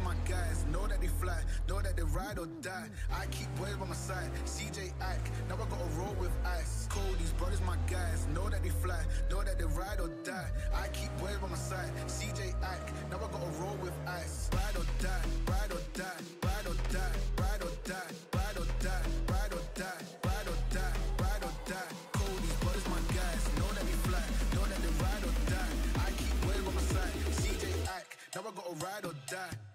my guys, know that they fly, know that they ride or die. I keep boys by my side, CJ Ike, now I gotta roll with ice. Cody's brothers, my guys, know that they fly, know that they ride or die. I keep boys by my side, CJ Ike, now I gotta roll with ice. Ride or die, ride or die, ride or die, ride or die, ride or die, ride or die, ride or die, ride or die. Cody's brothers, my guys, know that they fly, know that they ride or die. I keep boys by my side, CJ Ike, now I gotta ride or die.